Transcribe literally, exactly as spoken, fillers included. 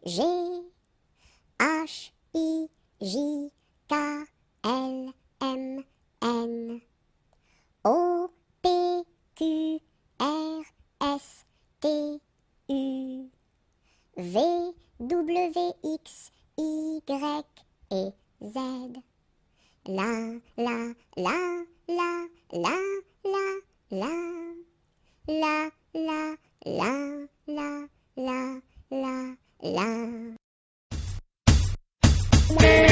G, H, I, J, K, L, M, N, O, P, Q, R, S, T, U, V, W, X, Y et Z. La, la, la, la, la, la, la, la, la, la, la, la, la, la.